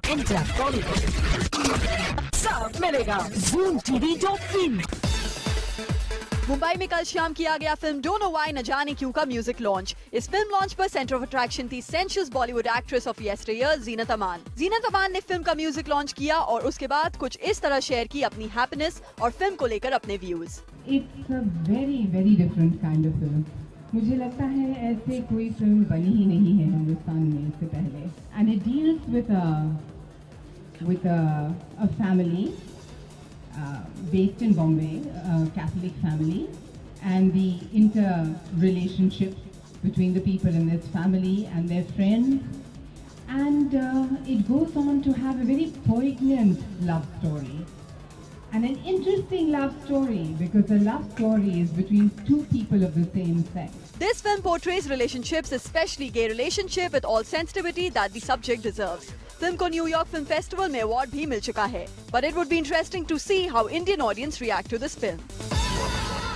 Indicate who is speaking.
Speaker 1: Inter Bollywood सब मिलेगा ZoomTV.in। Mumbai में कल शाम किया गया फिल्म डोंट नो व्हाई न जाने क्यों का म्यूजिक लॉन्च। इस फिल्म लॉन्च पर सेंटर ऑफ अट्रैक्शन थी sensuous Bollywood actress of yesteryear Zeenat Aman. Zeenat Aman ने फिल्म का म्यूजिक लॉन्च किया और उसके बाद कुछ इस तरह शेयर की अपनी हैप्पीनेस और फिल्म को लेकर अपने views.
Speaker 2: It's a very different kind of film. मुझे लगता है ऐसे कोई फिल्म बनी ही नहीं है हिंदुस्तान में इससे पहले। And it deals with a family based in Bombay, a Catholic family, and the interrelationship between the people in this family and their friends. And it goes on to have a very poignant love story. And an interesting love story because the love story is between two people of the same sex.
Speaker 1: This film portrays relationships, especially gay relationship, with all sensitivity that the subject deserves. Film को New York film festival में award भी मिल चुका है, but it would be interesting to see how Indian audience react to this film.